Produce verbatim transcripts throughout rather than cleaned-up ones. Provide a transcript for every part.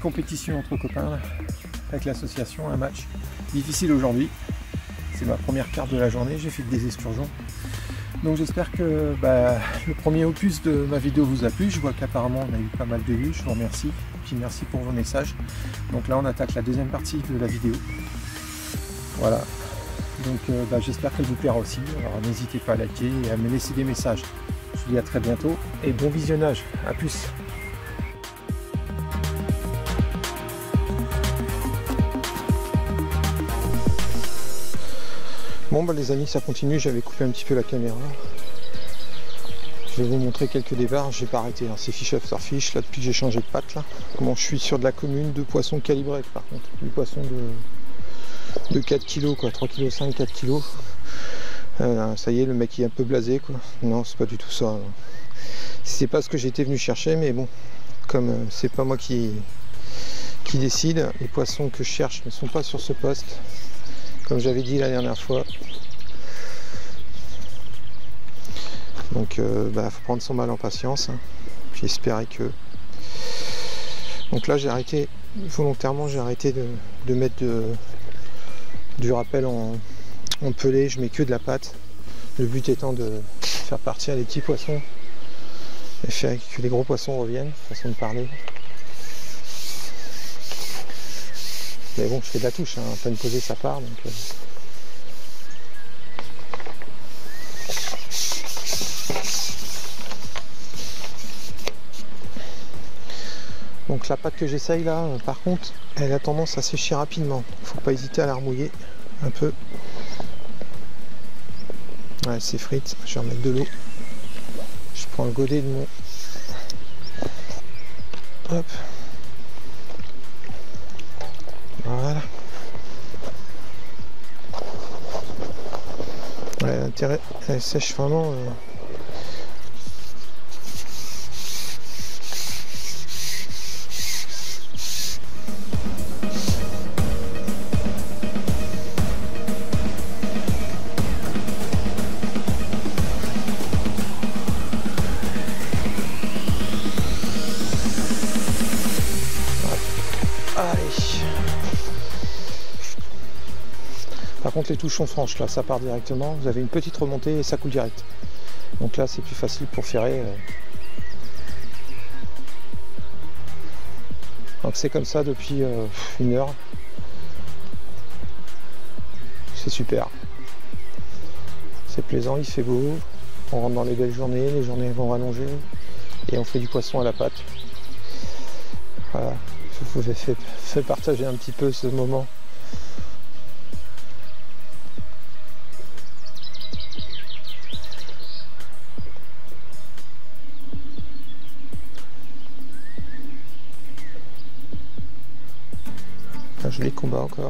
compétition entre copains là, avec l'association, un match difficile aujourd'hui. C'est ma première carte de la journée, j'ai fait des excursions. Donc j'espère que bah, le premier opus de ma vidéo vous a plu. Je vois qu'apparemment on a eu pas mal de vues, je vous remercie. Puis merci pour vos messages. Donc là on attaque la deuxième partie de la vidéo. Voilà. Donc euh, bah, j'espère qu'elle vous plaira aussi. Alors n'hésitez pas à liker et à me laisser des messages. Je vous dis à très bientôt et bon visionnage. À plus. Bon bah les amis, ça continue, j'avais coupé un petit peu la caméra. Je vais vous montrer quelques départs, j'ai pas arrêté, hein. C'est fiche after fiche, là depuis que j'ai changé de patte là. Bon, je suis sur de la commune de poissons calibrés par contre, du poisson de, de quatre kilos quoi, trois virgule cinq, quatre kilos. Euh, ça y est, le mec est un peu blasé quoi. Non, c'est pas du tout ça. Hein. C'est pas ce que j'étais venu chercher, mais bon, comme euh, c'est pas moi qui, qui décide, les poissons que je cherche ne sont pas sur ce poste. Comme j'avais dit la dernière fois. Donc euh, bah, faut prendre son mal en patience. Hein. J'espérais que. Donc là j'ai arrêté, volontairement j'ai arrêté de, de mettre de, du rappel en, en pelé, je mets que de la pâte. Le but étant de faire partir les petits poissons et faire que les gros poissons reviennent, façon de parler. Mais bon, je fais de la touche, hein. À peine posé ça part. Donc, euh... donc la pâte que j'essaye là, euh, par contre, elle a tendance à sécher rapidement. Il ne faut pas hésiter à la remouiller un peu. Ouais, c'est frite. Je vais remettre de l'eau. Je prends le godet de mon. Hop. Voilà. Ouais, l'intérêt, elle sèche vraiment. Euh... Par contre les touches sont franches, là ça part directement, vous avez une petite remontée et ça coule direct. Donc là c'est plus facile pour ferrer. Donc c'est comme ça depuis euh, une heure. C'est super. C'est plaisant, il fait beau, on rentre dans les belles journées, les journées vont rallonger et on fait du poisson à la pâte. Voilà, je vous ai fait, fait partager un petit peu ce moment. Un joli combat encore.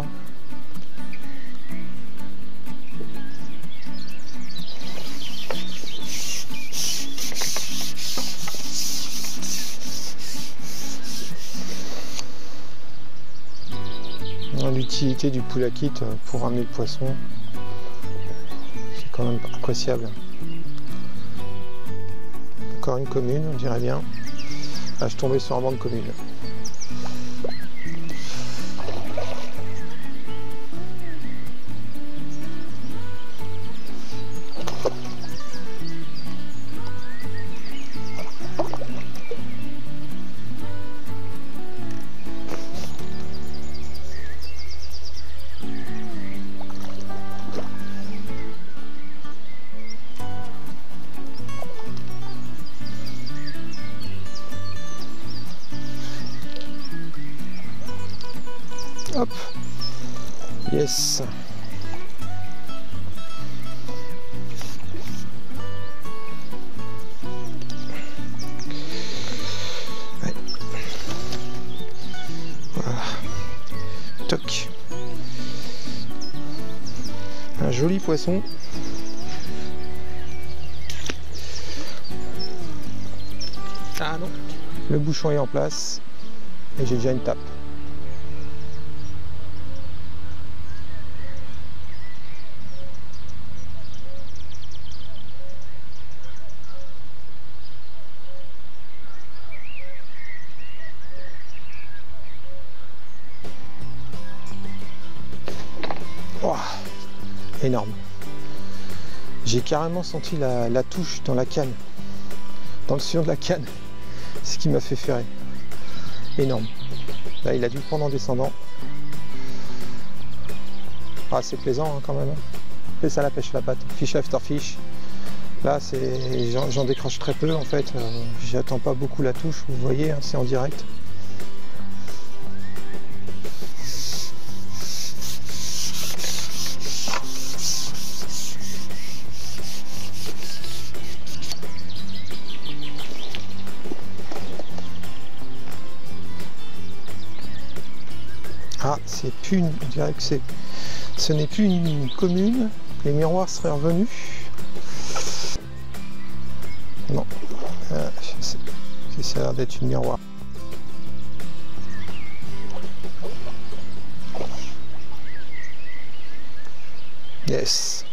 L'utilité du pool à kit pour ramener le poisson, c'est quand même appréciable. Encore une commune, on dirait bien. Ah, je tombais sur un banc de commune. Hop, yes. Ouais. Voilà. Toc. Un joli poisson. Ah non. Le bouchon est en place et j'ai déjà une tape. Oh, énorme. J'ai carrément senti la, la touche dans la canne, dans le sillon de la canne. C'est ce qui m'a fait ferrer. Énorme. Là, il a dû le prendre en descendant. Ah, c'est plaisant hein, quand même. Fais ça la pêche à la patte. Fish after fish. Là, c'est, j'en décroche très peu en fait. Euh, J'attends pas beaucoup la touche. Vous voyez, hein, c'est en direct. Ah, c'est plus une, je dirais que c'est, ce n'est plus une, une commune. Les miroirs seraient revenus. Non, euh, ça a l'air d'être une miroir. Yes.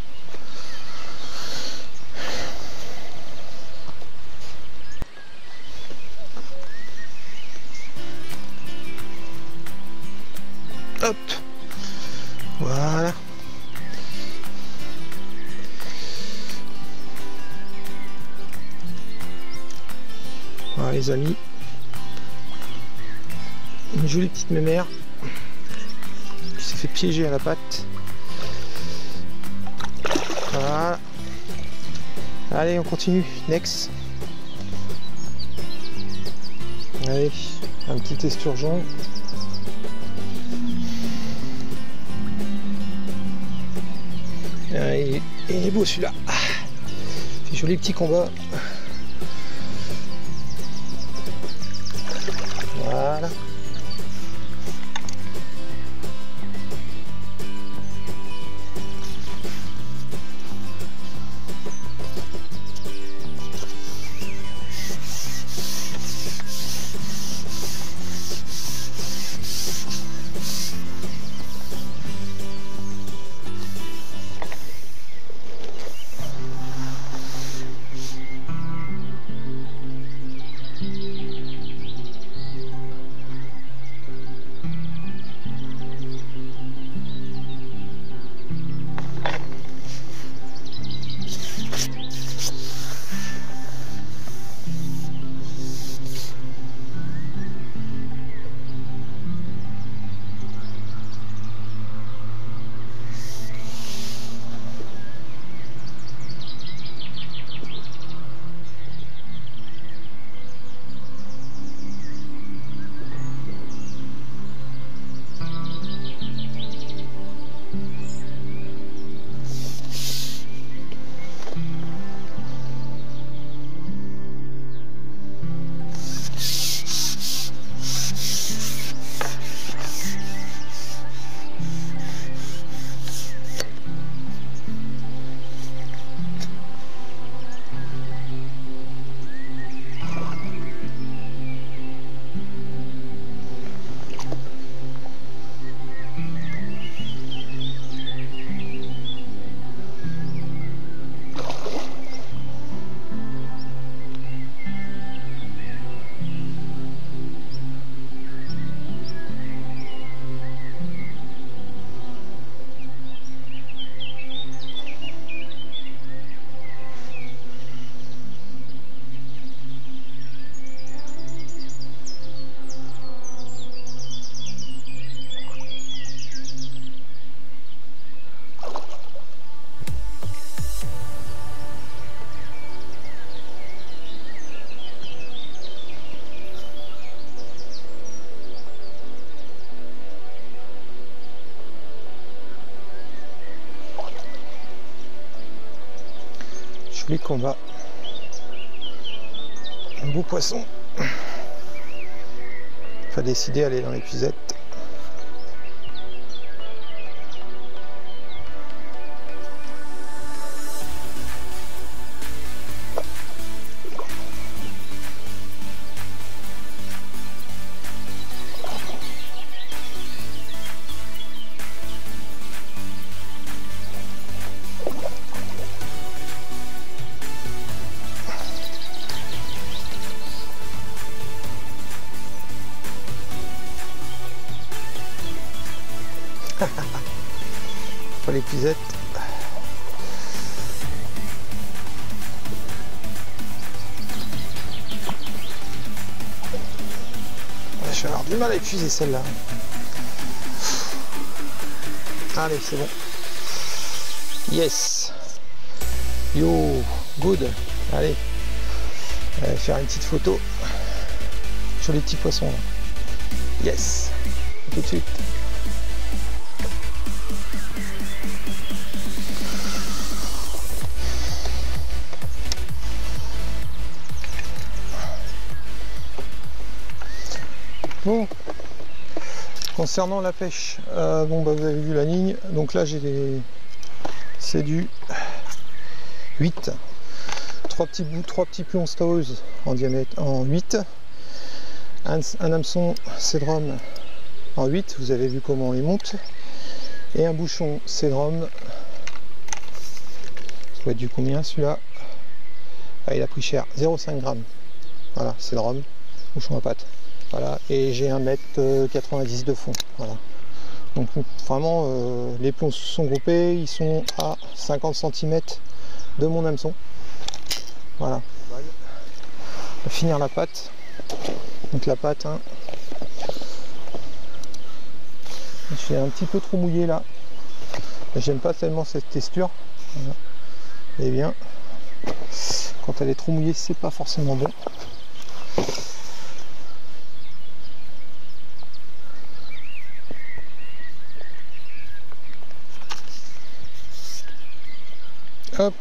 Hop, voilà. Voilà les amis, une jolie petite mémère qui s'est fait piéger à la patte. Voilà. Allez, on continue. Next. Allez, un petit esturgeon. Et il est beau celui-là. C'est joli petit combat. Voilà. Joli combat. Un beau poisson. Faut décider d'aller dans l'épuisette. Pas l'épuisette. Je vais avoir du mal à épuiser celle-là. Allez, c'est bon. Yes. Yo, good. Allez. Allez, faire une petite photo sur les petits poissons. Là. Yes. Tout de suite. Bon, concernant la pêche, euh, bon bah vous avez vu la ligne, donc là j'ai des, c'est du huit, trois petits bouts, trois petits plombs Staus en diamètre en huit, un, un hameçon Cédrom en huit, vous avez vu comment on les monte, et un bouchon Cédrom, ça va être du combien celui-là? Ah, il a pris cher, zéro virgule cinq grammes, voilà, Cédrom, bouchon à patte. Voilà, et j'ai un mètre quatre-vingt-dix de fond. Voilà. Donc vraiment, euh, les plombs sont groupés, ils sont à cinquante centimètres de mon hameçon. Voilà. On va finir la pâte. Donc la pâte, hein. Je suis un petit peu trop mouillé là. J'aime pas tellement cette texture. Voilà. Et bien, quand elle est trop mouillée, c'est pas forcément bon. Hop.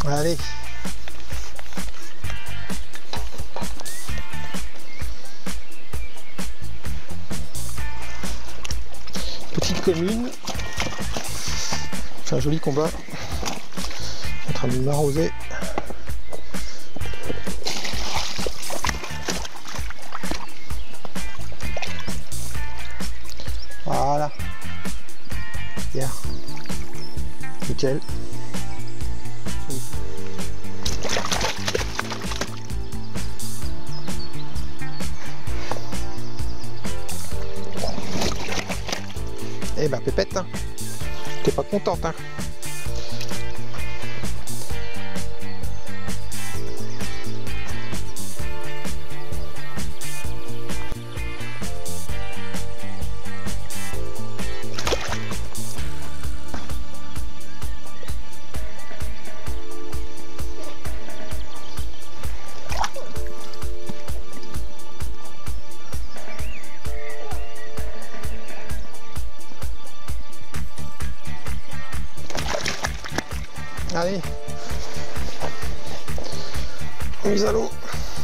Allez. Petite commune. C'est un joli combat. En train de m'arroser. Voilà. Bien. Nickel. Eh ben pépette, hein. T'es pas contente, hein. Allez, mise à l'eau.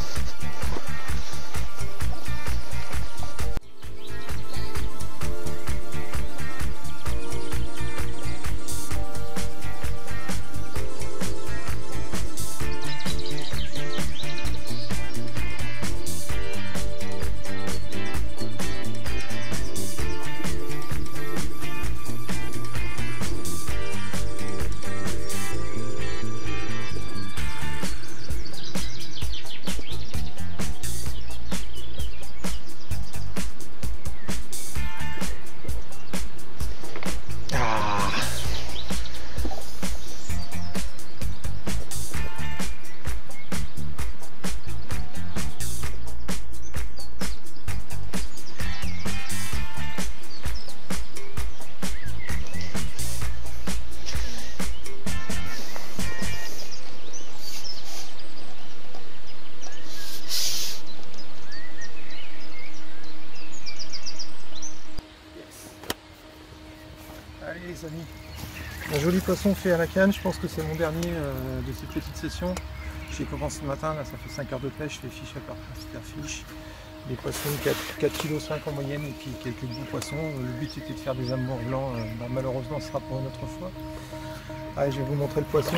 Allez les amis, un joli poisson fait à la canne, je pense que c'est mon dernier euh, de cette petite session. J'ai commencé ce matin, là ça fait cinq heures de pêche, les fiches à part fiche, des poissons quatre virgule cinq kilos en moyenne et puis quelques gros poissons. Le but était de faire des amours blancs, euh, bah, malheureusement ce sera pour une autre fois. Allez, je vais vous montrer le poisson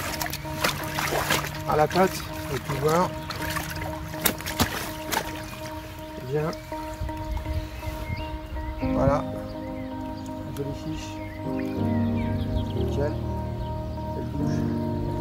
à la patte, vous pouvez voir. Bien. Voilà. Jolie fiche, nickel, elle bouge.